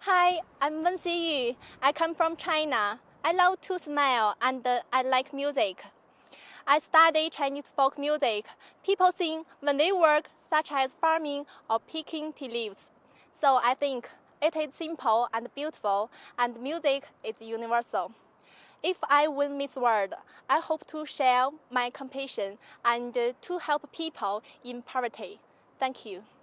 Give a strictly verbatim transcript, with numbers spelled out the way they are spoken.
Hi, I'm Wenxia. I come from China. I love to smile and uh, I like music. I study Chinese folk music. People sing when they work, such as farming or picking tea leaves. So I think it is simple and beautiful, and music is universal. If I win Miss World, I hope to share my compassion and uh, to help people in poverty. Thank you.